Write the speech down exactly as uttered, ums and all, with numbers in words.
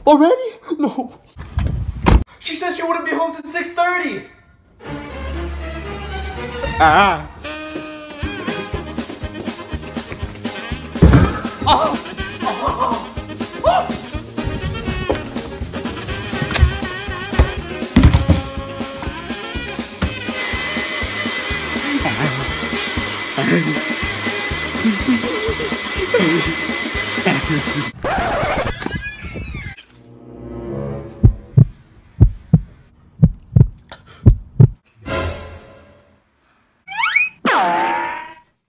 Already? No. She said she wouldn't be home till six thirty. Ah. Oh. Oh.